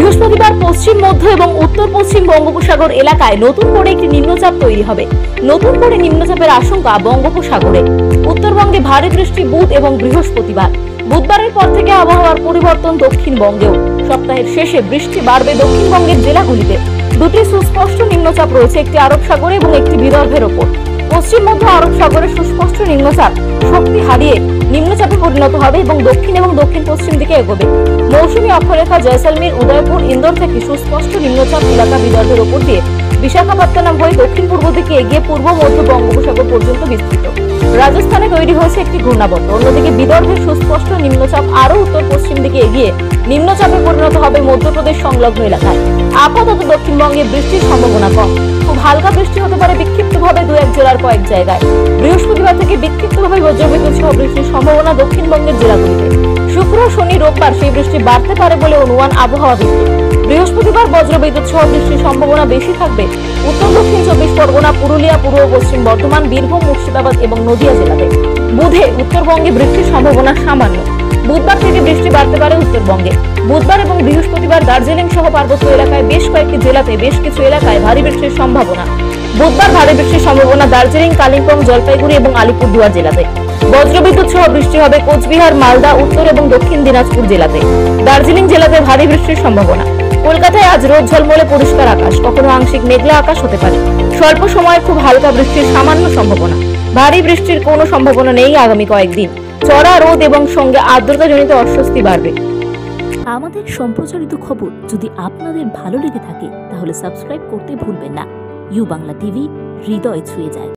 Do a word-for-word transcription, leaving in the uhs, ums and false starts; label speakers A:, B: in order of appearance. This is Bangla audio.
A: বৃহস্পতিবার পশ্চিম মধ্য এবং উত্তর পশ্চিম বঙ্গোপসাগর এলাকায় নতুন করে একটি নিম্নচাপ তৈরি হবে। নতুন করে নিম্নচাপের আশঙ্কা বঙ্গোপসাগরে। উত্তরবঙ্গে ভারী বৃষ্টি বুধ এবং বৃহস্পতিবার। বুধবারের পর থেকে আবহাওয়ার পরিবর্তন দক্ষিণবঙ্গেও। সপ্তাহের শেষে বৃষ্টি বাড়বে দক্ষিণবঙ্গের জেলাগুলিতে। দুটি সুস্পষ্ট নিম্নচাপ রয়েছে, একটি আরব সাগরে এবং একটি বিদর্ভের ওপর। পশ্চিম মধ্য আরব সাগরে সুস্পষ্ট নিম্নচাপ শক্তি হারিয়ে নিম্নচাপে পরিণত হবে এবং দক্ষিণ এবং দক্ষিণ পশ্চিম দিকে এগোবে। মৌসুমী অক্ষরেখা জয়সালমীর, উদয়পুর, ইন্দোর থেকে সুস্পষ্ট নিম্নচাপ এলাকা বিদর্ভের ওপর দিয়ে বিশাখাপত্তনম হয়ে দক্ষিণ পূর্ব দিকে এগিয়ে পূর্ব মধ্য বঙ্গোপসাগর পর্যন্ত বিস্তৃত। রাজস্থানে তৈরি হয়েছে একটি ঘূর্ণাবর্ত। অন্যদিকে বিদর্ভের সুস্পষ্ট নিম্নচাপ আরও উত্তর পশ্চিম দিকে এগিয়ে নিম্নচাপে পরিণত হবে মধ্যপ্রদেশ সংলগ্ন এলাকায়। আপাতত দক্ষিণবঙ্গে বৃষ্টির সম্ভাবনা কম। খুব হালকা বৃষ্টি হতে পারে বিক্ষিপ্তভাবে দু এক জেলার কয়েক জায়গায়। বৃহস্পতিবার থেকে বিক্ষিপ্তভাবে বজ্রবিদ্যুৎ সহ বৃষ্টির সম্ভাবনা দক্ষিণবঙ্গের জেলাগুলিতে। শুক্র, শনি, রোববার সেই বৃষ্টি বাড়তে পারে বলে অনুমান আবহাওয়াবিদদের। বৃহস্পতিবার বজ্রবিদ্যুৎ সহ বৃষ্টির সম্ভাবনা বেশি থাকবে উত্তর দক্ষিণ চব্বিশ পরগনা, পুরুলিয়া, পূর্ব পশ্চিম বর্ধমান, বীরভূম, মুর্শিদাবাদ এবং নদিয়া জেলাতে। বুধে উত্তরবঙ্গে বৃষ্টির সম্ভাবনা সামান্য। বুধবার থেকে বৃষ্টি বাড়তে পারে উত্তরবঙ্গে। বুধবার এবং বৃহস্পতিবার দার্জিলিং সহ পার্বত্য এলাকায় বেশ কয়েকটি জেলাতে বেশ কিছু এলাকায় ভারী বৃষ্টির সম্ভাবনা। বুধবার ভারী বৃষ্টির সম্ভাবনা দার্জিলিং, কালিম্পং, জলপাইগুড়ি এবং আলিপুরদুয়ার জেলাতে। বজ্রবিদ্যুৎ সহ বৃষ্টি হবে কোচবিহার, মালদা, উত্তর এবং দক্ষিণ দিনাজপুর জেলাতে। দার্জিলিং জেলাতে ভারী বৃষ্টির সম্ভাবনা। কলকাতায় আজ রোদ ঝলমলে পরিষ্কার আকাশ, কখনো আংশিক মেঘলা আকাশ হতে পারে। স্বল্প সময়ে খুব হালকা বৃষ্টির সামান্য সম্ভাবনা। ভারী বৃষ্টির কোনো সম্ভাবনা নেই আগামী কয়েকদিন। চড়া রোদ এবং সঙ্গে আর্দ্রতাজনিত অস্বস্তি বাড়বে।
B: আমাদের সম্প্রচারিত খবর যদি আপনাদের ভালো লেগে থাকে তাহলে সাবস্ক্রাইব করতে ভুলবেন না। ইউ বাংলা টিভি, হৃদয় ছুঁয়ে যায়।